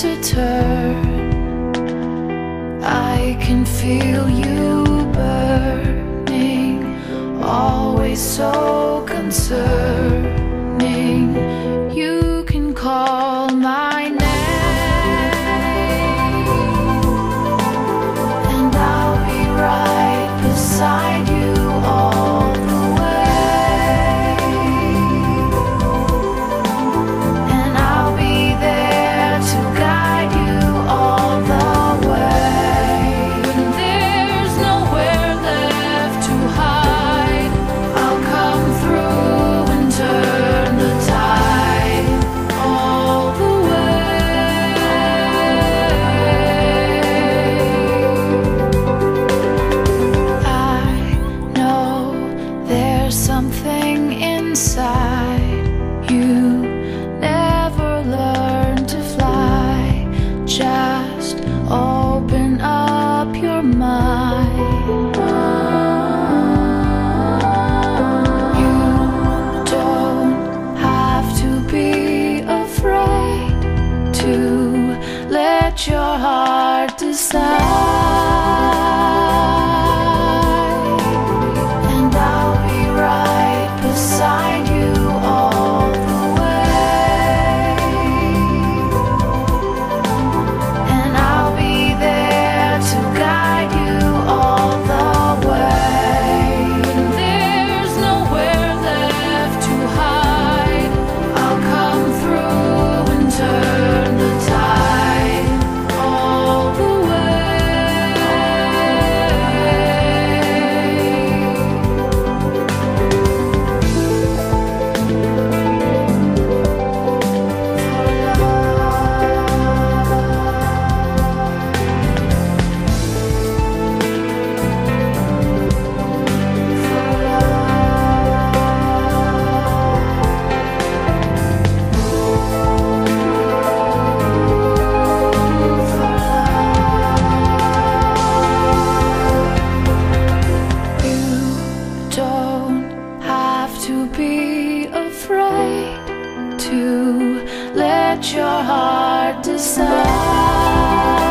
to turn. I can feel you burning, always so concerning. You can call my name, and I'll be right beside you all the way. And I'll be there to guide you all the way. When there's nowhere left to hide, I'll come through and turn the tide all the way. I know there's something inside you. Never learn to fly. Just open up your mind. You don't have to be afraid to let your heart decide. And I'll be right beside you all the way. And I'll be there to guide you all the way. When there's nowhere left to hide, I'll come through and turn the tide all the You don't have to be afraid to let your heart decide.